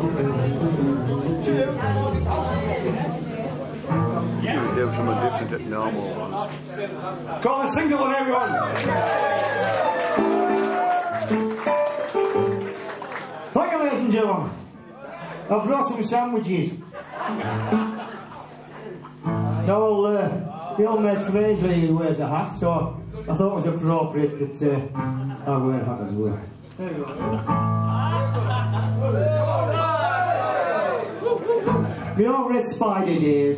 Do something different at normal ones. Colin Singleton, everyone! Thank you, ladies and gentlemen. I've brought some sandwiches. Now, the old mate Fraser, he wears a hat, so I thought it was appropriate that I wear a hat as well. There you go. The old red spider days.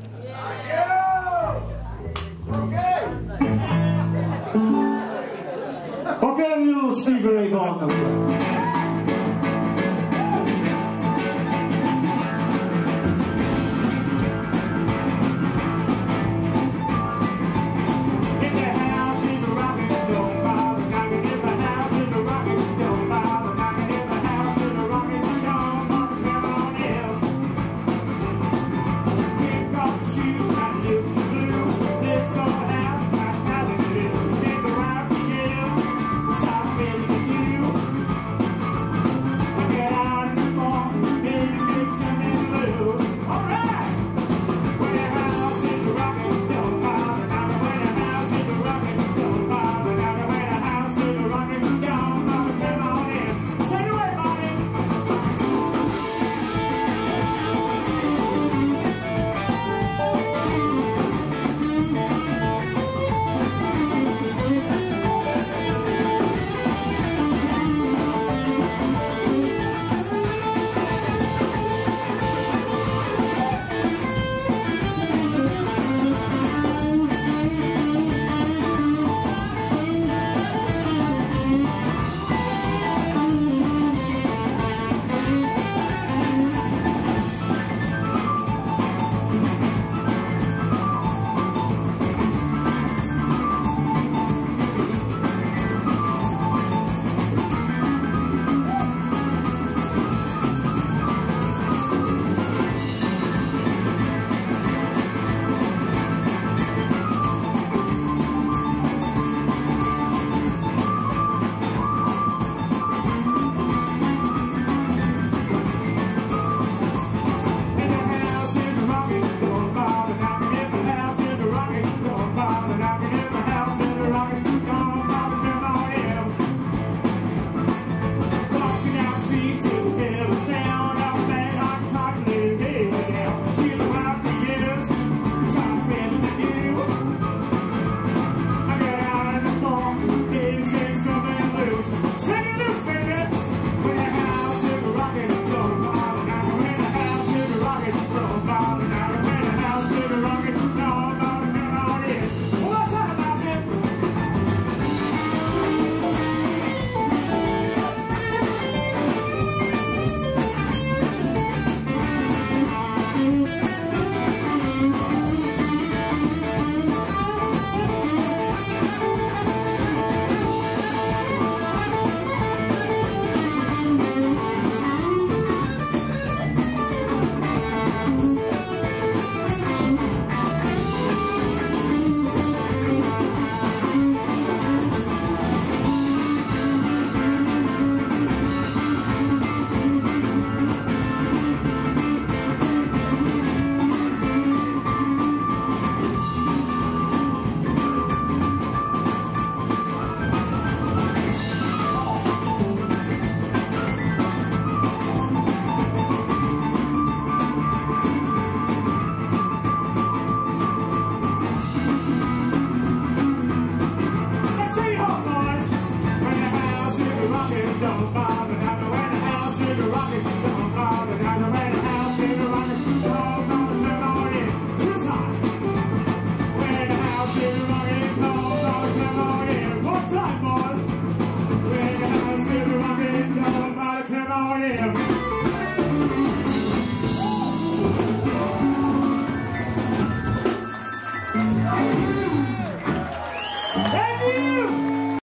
Okay, little Stevie Ray Vaughan number.